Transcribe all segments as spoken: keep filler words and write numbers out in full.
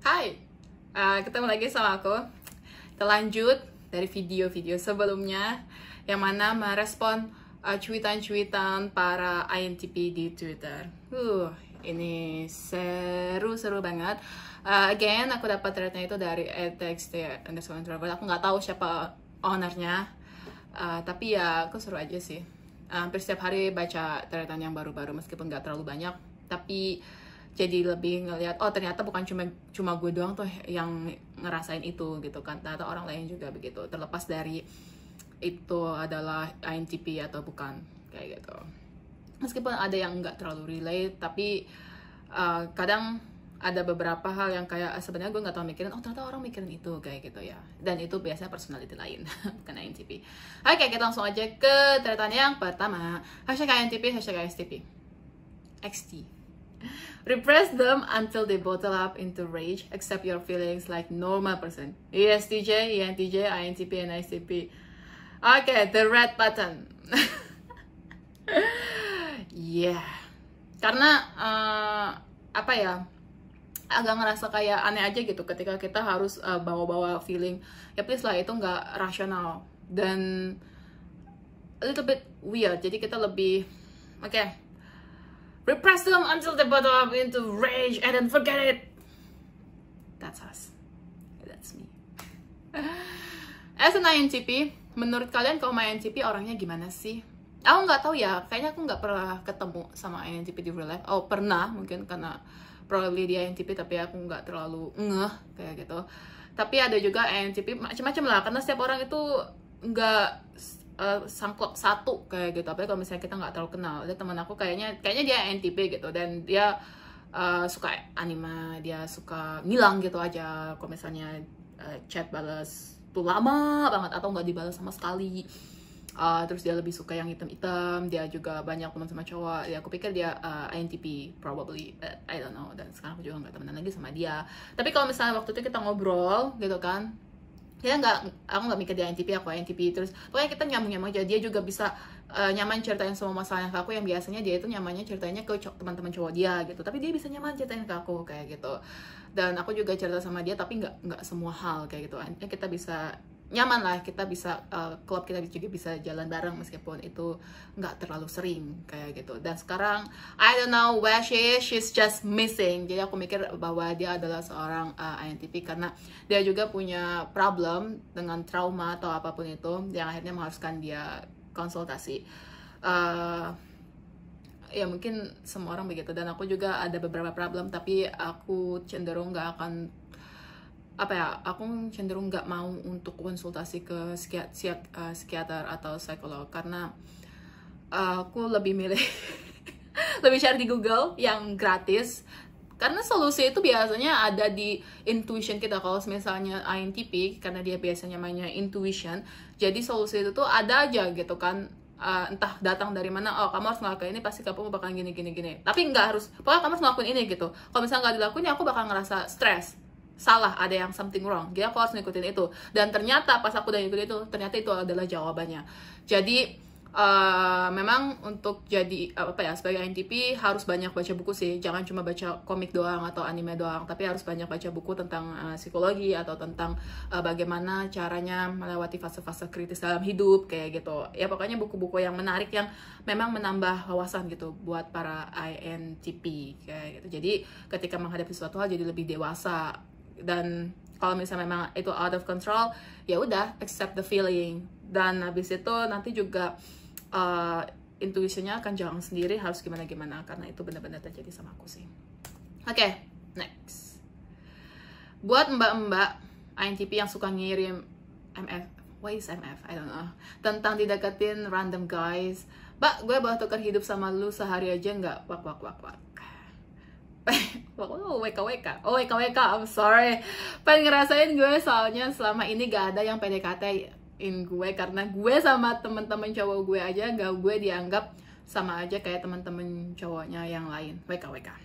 Hai, uh, ketemu lagi sama aku. Kita lanjut dari video-video sebelumnya yang mana merespon uh, cuitan-cuitan para I N T P di Twitter. Uh, ini seru-seru banget. Uh, again, aku dapat threadnya itu dari at txt underscore introvert. Aku nggak tahu siapa ownernya, uh, tapi ya aku seru aja sih. Uh, hampir setiap hari baca threadan yang baru-baru meskipun nggak terlalu banyak, tapi jadi lebih ngelihat oh ternyata bukan cuma cuma gue doang tuh yang ngerasain itu gitu kan, ternyata orang lain juga begitu, terlepas dari itu adalah I N T P atau bukan kayak gitu. Meskipun ada yang nggak terlalu relate, tapi uh, kadang ada beberapa hal yang kayak sebenarnya gue nggak tahu mikirin, oh ternyata orang mikirin itu kayak gitu ya, dan itu biasanya personality lain bukan I N T P. Oke, kita langsung aja ke threadan yang pertama, hashtag I N T P, hashtag I S T P X T. Repress them until they bottle up into rage. Accept your feelings like normal person. E S T J, E N T J, I N T P, and I S T P. Okay, the red button. Yeah. Karena uh, apa ya? Agak ngerasa kayak aneh aja gitu ketika kita harus uh, bawa-bawa feeling. Ya please lah, itu nggak rasional dan a little bit weird. Jadi kita lebih oke. Okay, repress them until they bottle up into rage and then forget it. That's us. That's me. As an I N T P, menurut kalian kaum I N T P orangnya gimana sih? Aku nggak tahu ya. Kayaknya aku nggak pernah ketemu sama I N T P di real life. Oh pernah mungkin karena probably dia I N T P tapi aku nggak terlalu ngeh kayak gitu. Tapi ada juga I N T P macam-macam lah. Karena setiap orang itu nggak Uh, sangklok satu kayak gitu, apalagi kalau misalnya kita nggak terlalu kenal. Ada teman aku kayaknya kayaknya dia I N T P gitu, dan dia uh, suka anime, dia suka ngilang gitu aja kalau misalnya uh, chat balas tuh lama banget atau nggak dibalas sama sekali. Uh, terus dia lebih suka yang hitam-hitam, dia juga banyak teman sama cowok. Ya aku pikir dia uh, I N T P probably, but I don't know. Dan sekarang aku juga nggak temenan lagi sama dia. Tapi kalau misalnya waktu itu kita ngobrol gitu kan, dia nggak, aku nggak mikir dia I N T P, aku I N T P, terus pokoknya kita nyambung-nyambung aja. Dia juga bisa uh, nyaman ceritain semua masalahnya ke aku, yang biasanya dia itu nyamannya ceritanya ke teman-teman cowok dia gitu, tapi dia bisa nyaman ceritain ke aku kayak gitu. Dan aku juga cerita sama dia, tapi nggak nggak semua hal kayak gitu. Akhirnya kita bisa nyaman lah, kita bisa uh, klub kita juga bisa jalan bareng meskipun itu nggak terlalu sering kayak gitu. Dan sekarang I don't know where she is, she's just missing. Jadi aku mikir bahwa dia adalah seorang uh, I N T P karena dia juga punya problem dengan trauma atau apapun itu yang akhirnya mengharuskan dia konsultasi. Uh, ya mungkin semua orang begitu, dan aku juga ada beberapa problem, tapi aku cenderung nggak akan apa ya, aku cenderung nggak mau untuk konsultasi ke psikiater, uh, psikiater atau psikolog karena uh, aku lebih milih lebih cari di Google yang gratis, karena solusi itu biasanya ada di intuition kita. Kalau misalnya I N T P karena dia biasanya mainnya intuition, jadi solusi itu tuh ada aja gitu kan. Uh, entah datang dari mana, oh kamu harus ngelakuin ini pasti kamu bakal gini gini gini, tapi nggak harus pokoknya kamu harus ngelakuin ini gitu. Kalau misalnya nggak dilakuin ya aku bakal ngerasa stres, salah, ada yang something wrong, jadi aku harus ngikutin itu. Dan ternyata pas aku udah ngikutin itu, ternyata itu adalah jawabannya. Jadi uh, memang untuk jadi apa ya, sebagai I N T P harus banyak baca buku sih. Jangan cuma baca komik doang atau anime doang, tapi harus banyak baca buku tentang uh, psikologi atau tentang uh, bagaimana caranya melewati fase-fase kritis dalam hidup kayak gitu. Ya pokoknya buku-buku yang menarik yang memang menambah wawasan gitu buat para I N T P kayak gitu. Jadi ketika menghadapi suatu hal jadi lebih dewasa. Dan kalau misalnya memang itu out of control, ya udah accept the feeling. Dan habis itu nanti juga uh, intuisinya akan jalan sendiri harus gimana gimana, karena itu benar-benar terjadi sama aku sih. Oke, okay, next. Buat mbak-mbak I N T P yang suka ngirim M F, what is M F? I don't know. Tentang dideketin random guys. Mbak, gue boleh tukar hidup sama lu sehari aja nggak? Wak wak wak wak. Oh, W K W K, oh W K W K, I'm sorry. Pengen ngerasain gue soalnya selama ini gak ada yang P D K T-in gue, karena gue sama temen-temen cowok gue aja gak gue dianggap sama aja kayak temen-temen cowoknya yang lain. W K W K.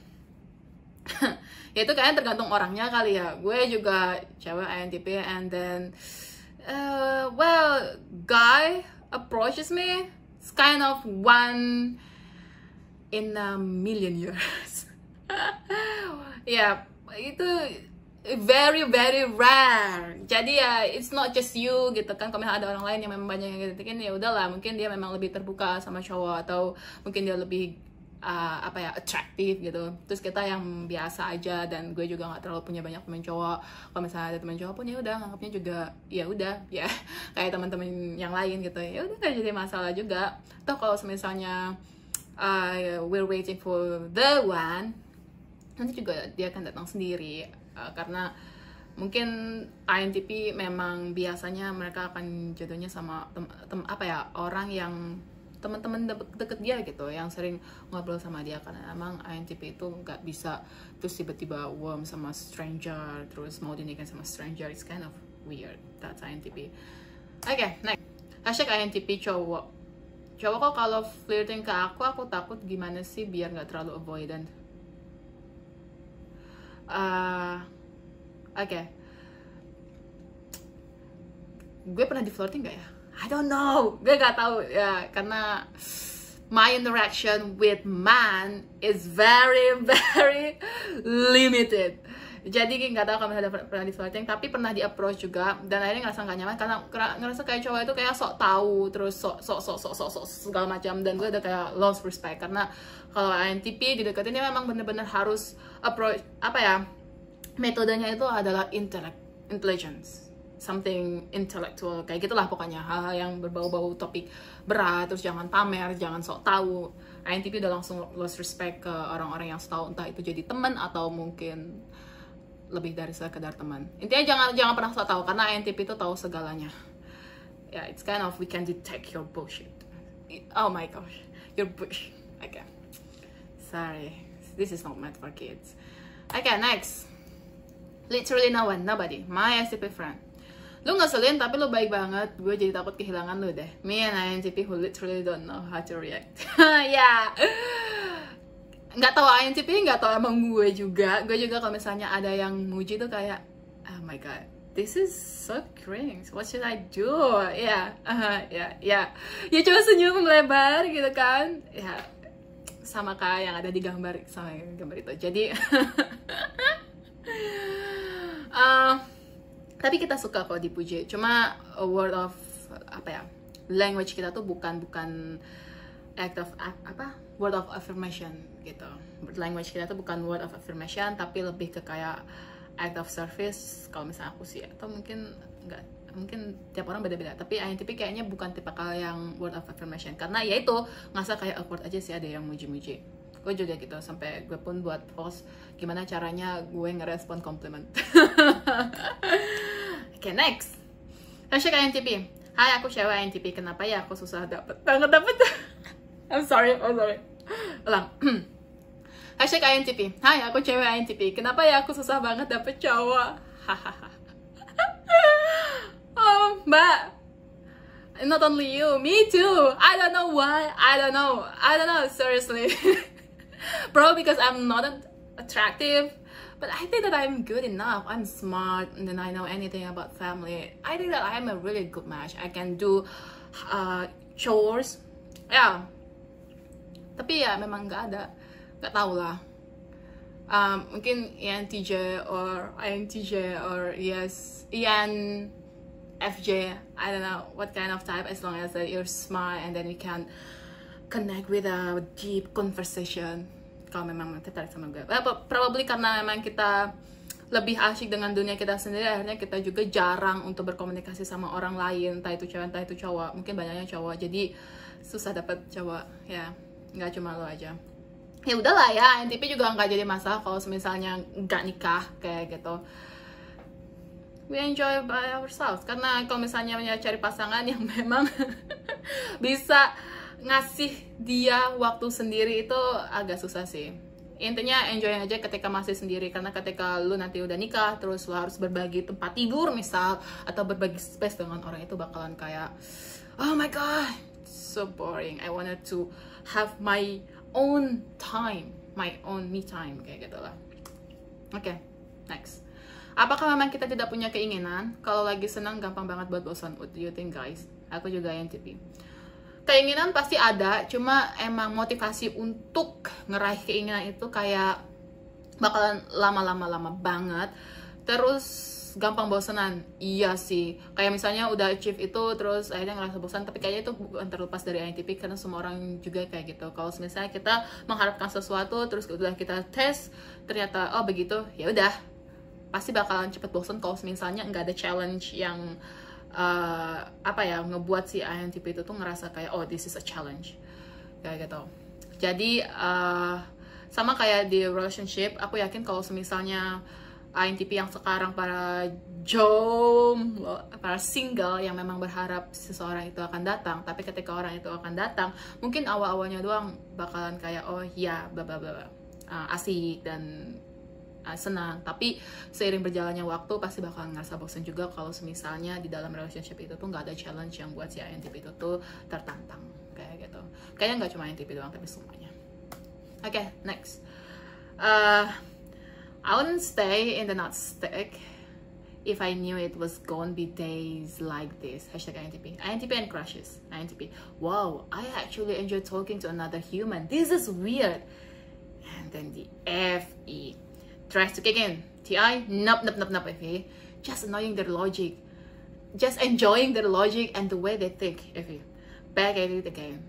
Ya itu kayaknya tergantung orangnya kali ya. Gue juga cewek I N T P, and then uh, well, guy approaches me, it's kind of one in a million years. Ya itu very very rare. Jadi ya it's not just you gitu kan. Kalau misalnya ada orang lain yang memang banyak yang deketin, ya udahlah, mungkin dia memang lebih terbuka sama cowok, atau mungkin dia lebih uh, apa ya, atraktif gitu. Terus kita yang biasa aja, dan gue juga nggak terlalu punya banyak teman cowok. Kalau misalnya ada teman cowok pun ya udah, nganggapnya juga ya udah ya kayak teman-teman yang lain gitu. Ya udah, nggak jadi masalah juga. Toh kalau misalnya uh, we're waiting for the one, nanti juga dia akan datang sendiri. Uh, karena mungkin I N T P memang biasanya mereka akan jodohnya sama tem, tem apa ya, orang yang teman-teman de deket dia gitu, yang sering ngobrol sama dia. Karena emang I N T P itu nggak bisa terus tiba-tiba warm sama stranger, terus mau dinikah sama stranger. It's kind of weird. That's I N T P. Oke, okay, next. Hashtag I N T P cowok. Cowok kok kalau flirting ke aku, aku takut gimana sih biar nggak terlalu avoidant. Uh, Oke, okay. Gue pernah di flirting gak ya? I don't know, gue gak tahu ya, karena my interaction with man is very very limited. Jadi nggak tahu kalau misalnya pernah di flirting, tapi pernah di approach juga, dan akhirnya ngerasa gak nyaman karena ngerasa kayak cowok itu kayak sok tahu, terus sok sok sok sok sok, sok segala macam, dan gue udah kayak lost respect. Karena kalau I N T P dideketin dia memang bener-bener harus approach, apa ya, metodenya itu adalah intellect, intelligence, something intellectual, kayak gitulah pokoknya, hal-hal yang berbau-bau topik berat, terus jangan pamer, jangan sok tahu. I N T P udah langsung lost respect ke orang-orang yang tahu, entah itu jadi teman atau mungkin lebih dari sekedar teman. Intinya jangan jangan pernah sok tahu, karena I N T P itu tahu segalanya. Ya, yeah, it's kind of we can detect your bullshit. Oh my gosh, your bullshit. Okay, sorry, this is not meant for kids. Okay, next. Literally no one, nobody. My S T P friend. Lu ngeselin tapi lu baik banget. Gue jadi takut kehilangan lu deh. Me and I N T P who literally don't know how to react. Ya, yeah. Nggak tahu I N T P, nggak tahu emang gue juga. Gue juga kalau misalnya ada yang muji tuh kayak, oh my god, this is so cringe. What should I do? Ya, yeah. ya, ya, ya cuma senyum melebar gitu kan. Ya, sama kayak yang ada di gambar, sama gambar itu. Jadi. Uh, tapi kita suka kok dipuji. Cuma a word of apa ya, language kita tuh bukan bukan act of apa word of affirmation gitu. Language kita tuh bukan word of affirmation, tapi lebih ke kayak act of service kalau misalnya aku sih. Atau mungkin enggak, mungkin tiap orang beda-beda. Tapi I N T P kayaknya bukan tipe kal yang word of affirmation, karena ya itu ngerasa kayak awkward aja sih ada yang muji-muji. Gue juga gitu, sampai gue pun buat post gimana caranya gue ngerespon compliment. Oke, okay, next. Hashtag I N T P. Hai, aku cewek I N T P. Kenapa ya aku susah dapet banget dapet? I'm sorry, I'm sorry. Ulang. Hashtag I N T P. Hai, aku cewek I N T P. Kenapa ya aku susah banget dapet cowok? Oh, mbak. Not only you, me too. I don't know why. I don't know. I don't know, seriously. Probably because I'm not attractive, but I think that I'm good enough. I'm smart, and then I know anything about family. I think that I'm a really good match. I can do uh, chores. Ya, yeah. Tapi ya memang nggak ada, nggak tahu lah. Um, mungkin E N T J or I N T J or yes, E N F J. I don't know what kind of type. As long as that you're smart and then you can connect with a deep conversation. Kalau memang tertarik sama gue, probably karena memang kita lebih asyik dengan dunia kita sendiri, akhirnya kita juga jarang untuk berkomunikasi sama orang lain, entah itu cewek entah itu cowok. Mungkin banyaknya cowok, jadi susah dapet cowok. Ya, nggak cuma lo aja. Ya udahlah ya, I N T P juga nggak jadi masalah kalau misalnya nggak nikah kayak gitu. We enjoy by ourselves, karena kalau misalnya cari pasangan yang memang bisa ngasih dia waktu sendiri itu agak susah sih. Intinya enjoy aja ketika masih sendiri, karena ketika lu nanti udah nikah terus lu harus berbagi tempat tidur misal, atau berbagi space dengan orang itu bakalan kayak oh my god, so boring. I wanted to have my own time, my own me time, kayak gitu lah. Oke, okay, next. Apakah memang kita tidak punya keinginan? Kalau lagi senang gampang banget buat bosan. What do you think guys? Aku juga I N T P. Keinginan pasti ada, cuma emang motivasi untuk ngeraih keinginan itu kayak bakalan lama-lama lama banget. terus gampang bosenan. Iya sih, kayak misalnya udah achieve itu terus akhirnya ngerasa bosan, tapi kayaknya itu bukan terlepas dari I N T P, karena semua orang juga kayak gitu. Kalau misalnya kita mengharapkan sesuatu terus udah kita tes ternyata oh begitu, ya udah pasti bakalan cepet bosan. Kalau misalnya nggak ada challenge yang uh, apa ya ngebuat si I N T P itu tuh ngerasa kayak oh this is a challenge kayak gitu. Jadi uh, sama kayak di relationship, aku yakin kalau misalnya I N T P yang sekarang para jomblo, para single yang memang berharap seseorang itu akan datang, tapi ketika orang itu akan datang, mungkin awal-awalnya doang bakalan kayak oh ya bla bla bla uh, asik dan uh, senang, tapi seiring berjalannya waktu pasti bakalan ngerasa bosan juga kalau misalnya di dalam relationship itu tuh nggak ada challenge yang buat si I N T P itu tuh tertantang kayak gitu. Kayaknya nggak cuma I N T P doang tapi semuanya. Oke, okay, next. Uh, I wouldn't stay in the not stick if I knew it was gonna be days like this. Hashtag I N T P. I N T P and crushes. I N T P. Wow, I actually enjoy talking to another human. This is weird. And then the F E tries to kick in. T I. Nope, nope, nope, nope. F E. Just annoying their logic. Just enjoying their logic and the way they think. F E. Back at it again.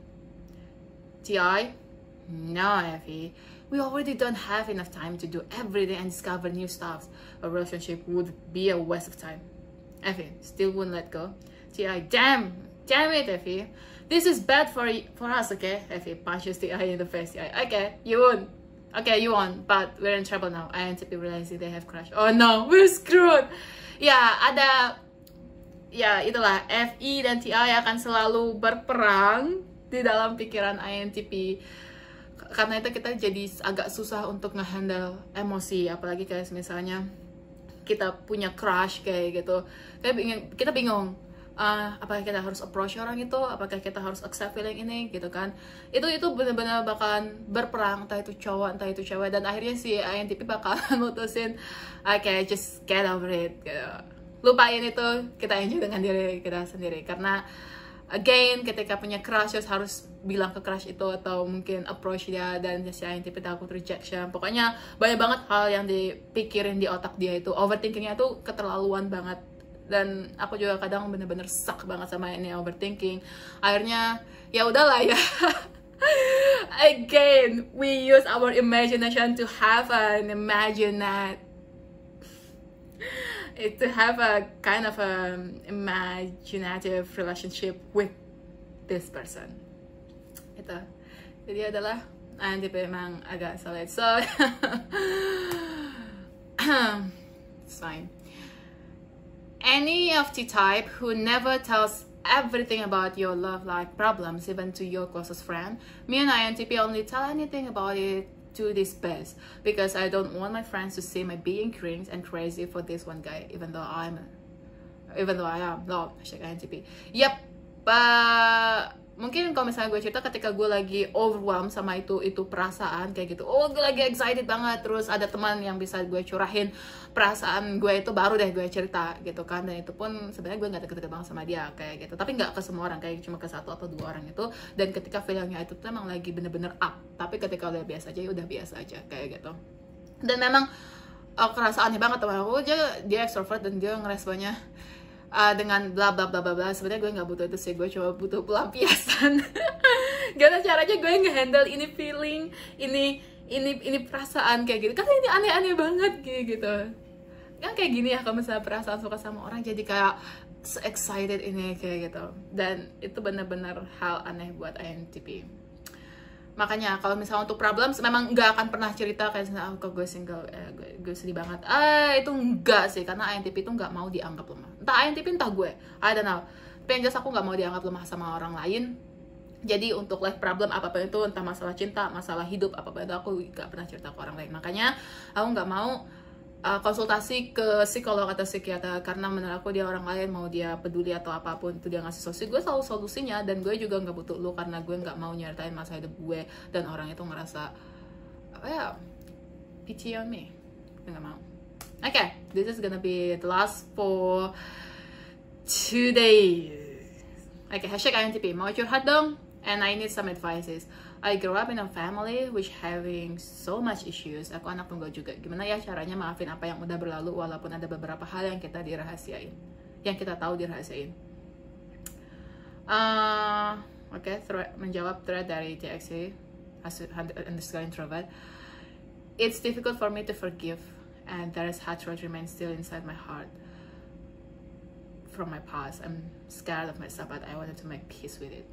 T I. No, F E. We already don't have enough time to do everything and discover new stuff. A relationship would be a waste of time. F E, still won't let go. T I, damn, damn it, F E. This is bad for for us, okay? F E punches T I in the face. T I, okay, you won. Okay, you won, but we're in trouble now. I N T P realizing they have crushed. Oh no, we're screwed. Ya, ada, ya itulah F E dan T I akan selalu berperang di dalam pikiran I N T P. Karena itu kita jadi agak susah untuk ngehandle emosi, apalagi kayak misalnya kita punya crush kayak gitu, kayak bingung, kita bingung uh, apakah kita harus approach orang itu, apakah kita harus accept feeling ini gitu kan. Itu itu benar-benar bakalan berperang, entah itu cowok entah itu cewek, dan akhirnya si I N T P bakalan mutusin oke okay, just get over it gitu. Lupain itu, kita enjoy dengan diri kita sendiri. Karena again, ketika punya crush harus bilang ke crush itu atau mungkin approach dia, dan si I N T P takut rejection. Pokoknya banyak banget hal yang dipikirin di otak dia itu. Overthinkingnya tuh keterlaluan banget. Dan aku juga kadang bener-bener suck banget sama ini overthinking. Akhirnya ya udahlah ya. Again, we use our imagination to have an imagine that to have a kind of a imaginative relationship with this person. Itu jadi adalah I N T P memang agak sulit, so it's fine. Any of the type who never tells everything about your love life problems even to your closest friend, me and I N T P only tell anything about it to this best because I don't want my friends to see my being cringe and crazy for this one guy, even though I'm even though I am no hashtag I N T P. Yep, uh, mungkin kalau misalnya gue cerita ketika gue lagi overwhelmed sama itu itu perasaan kayak gitu, oh gue lagi excited banget, terus ada teman yang bisa gue curahin perasaan gue itu, baru deh gue cerita gitu kan. Dan itu pun sebenarnya gue nggak deket-deket banget sama dia kayak gitu, tapi nggak ke semua orang, kayak cuma ke satu atau dua orang itu. Dan ketika feelingnya itu tuh emang lagi bener-bener up, tapi ketika udah biasa aja ya udah biasa aja kayak gitu. Dan memang uh, kerasa aneh banget teman aku, dia dia extrovert dan dia ngeresponnya Uh, dengan bla bla bla bla bla. Sebenarnya gue nggak butuh itu sih, gue cuma butuh pelampiasan. Gimana caranya gue ngehandle ini feeling, ini ini ini perasaan kayak gitu, kan ini aneh-aneh banget kayak gitu. Kan kayak gini ya, kalau misalnya perasaan suka sama orang jadi kayak so excited ini kayak gitu. Dan itu benar-benar hal aneh buat I N T P. Makanya kalau misalnya untuk problems memang nggak akan pernah cerita kayak misalnya, oh, kok gue single, eh, gue, gue sedih banget. Ah itu enggak sih, karena I N T P itu nggak mau dianggap lemah. Entah I N T P entah gue, I don't know. Tapi yang jelas aku nggak mau dianggap lemah sama orang lain. Jadi untuk life problem apapun itu, entah masalah cinta, masalah hidup, apapun itu, aku nggak pernah cerita ke orang lain. Makanya aku nggak mau uh, konsultasi ke psikolog atau psikiater, karena menurut aku dia orang lain, mau dia peduli atau apapun itu dia ngasih solusi, gue selalu solusinya. Dan gue juga nggak butuh lu, karena gue nggak mau nyeritain masalah hidup gue dan orang itu ngerasa apa ya, pity on me. Gue nggak mau. Oke, okay, this is gonna be the last for today. Oke, okay, hashtag I N T P, mau curhat dong? And I need some advices. I grew up in a family which having so much issues. Aku anak tunggal juga. Gimana ya caranya maafin apa yang udah berlalu walaupun ada beberapa hal yang kita dirahasiain, yang kita tahu dirahasiain. Uh, Oke, okay, menjawab thread dari T X A underscore introvert. It's difficult for me to forgive, and there is hatred remains still inside my heart from my past. I'm scared of myself, but I wanted to make peace with it.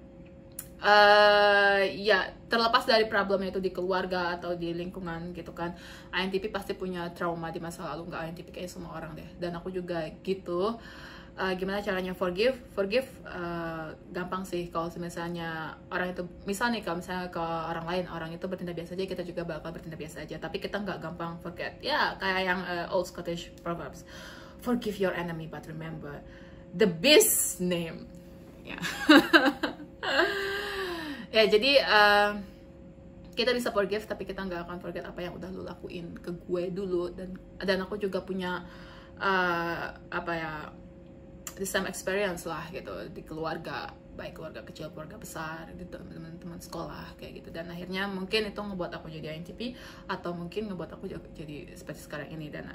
Uh, ya, terlepas dari problemnya itu di keluarga atau di lingkungan gitu kan, I N T P pasti punya trauma di masa lalu. Nggak I N T P, kayak semua orang deh, dan aku juga gitu. Uh, gimana caranya forgive? Forgive uh, gampang sih. Kalau misalnya orang itu, misalnya kalau misalnya ke orang lain, orang itu bertindak biasa aja, kita juga bakal bertindak biasa aja. Tapi kita nggak gampang forget. Ya, kayak yang uh, old Scottish proverbs. Forgive your enemy, but remember the beast's name. Ya. Ya, jadi uh, kita bisa forgive, tapi kita nggak akan forget apa yang udah lu lakuin ke gue dulu. Dan dan aku juga punya uh, apa ya, the same experience lah gitu di keluarga, baik keluarga kecil, keluarga besar, di teman-teman sekolah kayak gitu. Dan akhirnya mungkin itu ngebuat aku jadi I N T P, atau mungkin ngebuat aku jadi seperti sekarang ini. Dan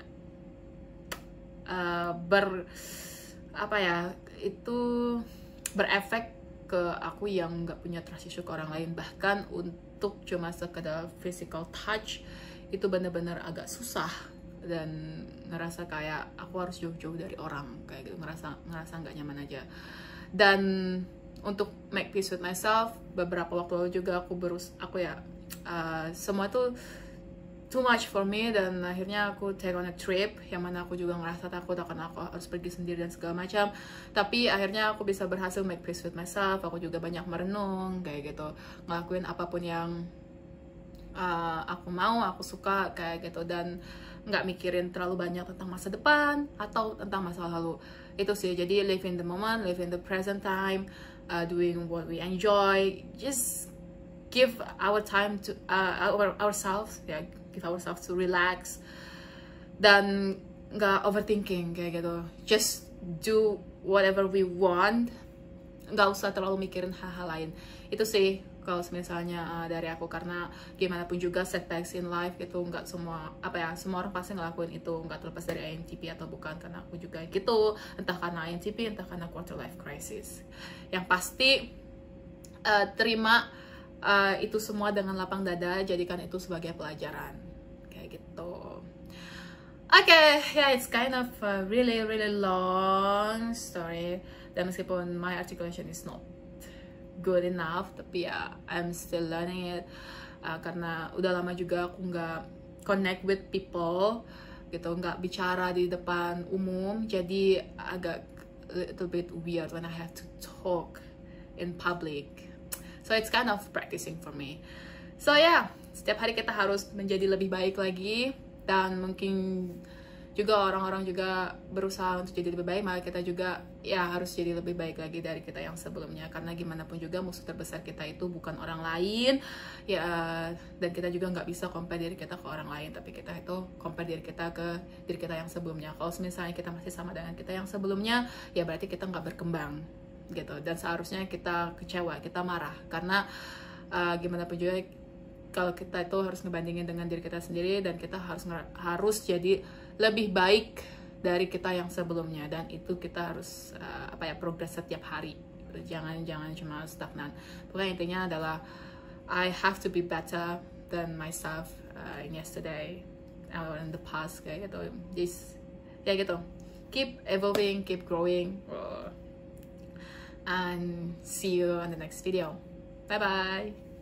uh, ber apa ya, itu berefek ke aku yang nggak punya trust issue ke orang lain. Bahkan untuk cuma sekedar physical touch itu bener-bener agak susah, dan ngerasa kayak aku harus jauh-jauh dari orang kayak gitu, ngerasa ngerasa nggak nyaman aja. Dan untuk make peace with myself, beberapa waktu lalu juga aku berus aku ya uh, semua tuh too much for me, dan akhirnya aku take on a trip yang mana aku juga ngerasa takut akan aku harus pergi sendiri dan segala macam. Tapi akhirnya aku bisa berhasil make peace with myself. Aku juga banyak merenung kayak gitu, ngelakuin apapun yang uh, aku mau, aku suka kayak gitu, dan nggak mikirin terlalu banyak tentang masa depan atau tentang masa lalu. Itu sih, jadi live in the moment, live in the present time, uh, doing what we enjoy, just give our time to uh, our ourselves ya, give ourselves to relax, dan nggak overthinking kayak gitu. Just do whatever we want, nggak usah terlalu mikirin hal-hal lain. Itu sih kalau misalnya uh, dari aku, karena gimana pun juga setbacks in life itu nggak semua apa ya, semua orang pasti ngelakuin itu, nggak terlepas dari I N T P atau bukan. Karena aku juga gitu, entah karena I N T P, entah karena quarter life crisis. Yang pasti uh, terima Uh, itu semua dengan lapang dada, jadikan itu sebagai pelajaran kayak gitu. Oke, okay, ya yeah, it's kind of a really really long story, dan meskipun my articulation is not good enough, tapi ya I'm still learning it, uh, karena udah lama juga aku nggak connect with people gitu, nggak bicara di depan umum, jadi agak little bit weird when I have to talk in public. So it's kind of practicing for me. So ya, yeah, setiap hari kita harus menjadi lebih baik lagi, dan mungkin juga orang-orang juga berusaha untuk jadi lebih baik, maka kita juga ya harus jadi lebih baik lagi dari kita yang sebelumnya. Karena gimana pun juga musuh terbesar kita itu bukan orang lain ya, dan kita juga nggak bisa compare diri kita ke orang lain, tapi kita itu compare diri kita ke diri kita yang sebelumnya. Kalau misalnya kita masih sama dengan kita yang sebelumnya, ya berarti kita nggak berkembang gitu, dan seharusnya kita kecewa, kita marah, karena uh, gimana pun juga kalau kita itu harus ngebandingin dengan diri kita sendiri, dan kita harus harus jadi lebih baik dari kita yang sebelumnya, dan itu kita harus uh, apa ya, progres setiap hari, jangan jangan cuma stagnan. Pokoknya intinya adalah I have to be better than myself uh, in yesterday or in the past kayak gitu. This ya gitu, keep evolving, keep growing. And see you on the next video. Bye bye.